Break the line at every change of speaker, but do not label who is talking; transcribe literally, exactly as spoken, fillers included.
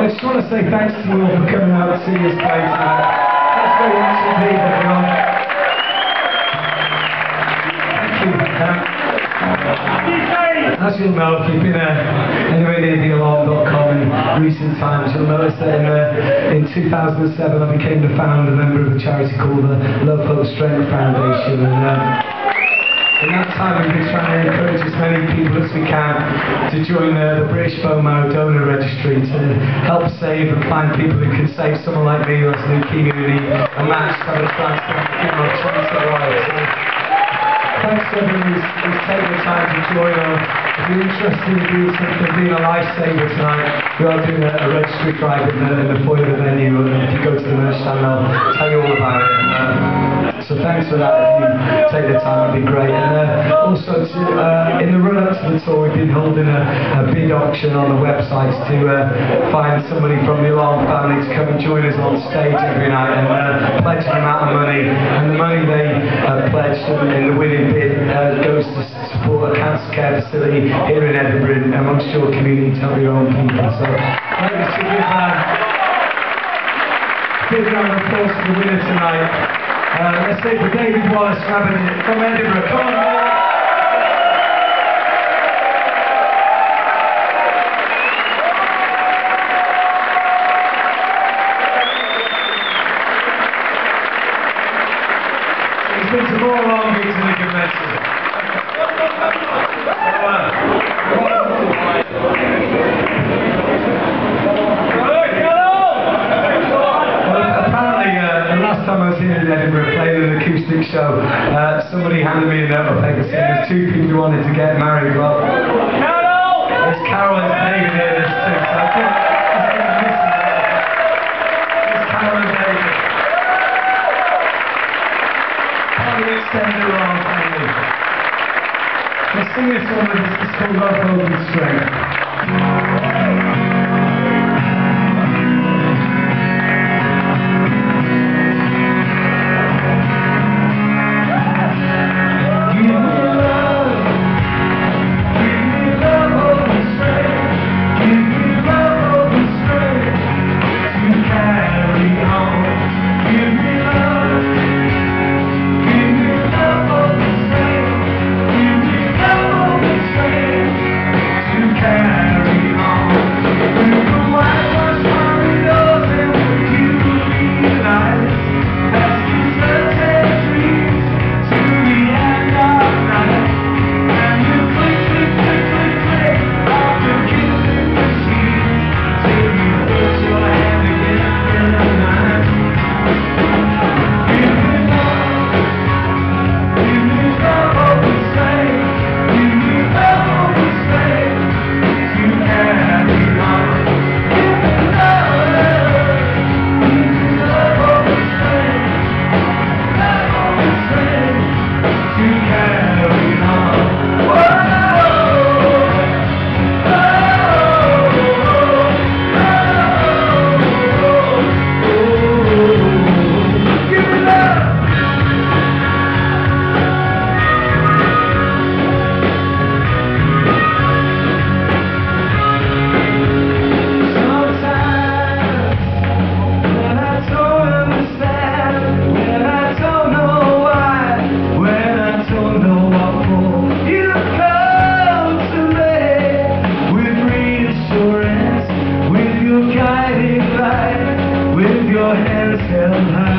I just want to say thanks to you all for coming out to see us play tonight. Thanks very much indeed, everyone. Thank you. Um, as you'll know, if you've been uh, anywhere near the alarm dot com in recent times, you'll notice that in, uh, in two thousand seven I became the founder member of a charity called the Love, Hope, Strength Foundation. And, um, in that time we've been trying to encourage as many people as we can to join uh, the British Bone Marrow Donor Registry to help save and find people who can save someone like me who has leukemia who need a match to have a transplant to give them a chance at life. So, thanks to everyone who's, who's taken the time to join us. If you're interested in doing something, being a lifesaver tonight, we are doing a, a registry drive in the, in the foyer of the venue, and if you go to the merch stand, I'll tell you all about it. Um, so thanks for that. If you take the time, it'd be great. And uh, also, to, uh, in the run-up to the tour, we've been holding a, a big auction on the websites to uh, find somebody from the Alarm family to come and join us on stage every night and uh, pledge an amount of money. And the money they uh, pledged in the winning bid uh, goes to support a cancer care facility here in Edinburgh amongst your community to help your own people. So, I'd like to give a big round of applause for the winner tonight. Uh, let's say for Davie from Edinburgh. Come on, man. He's been to more long gigs than he can mention. I was here in Edinburgh playing an acoustic show. Uh, somebody handed me a note of paper saying there's two people who wanted to get married. Well, Carole! There's Carole and Davie here, there's two, so I think there's missing there. There's Carole and Davie. Part of the extended alarm family. Let's sing this one with us. It's called Love, Hope and Strength. With your hands held high.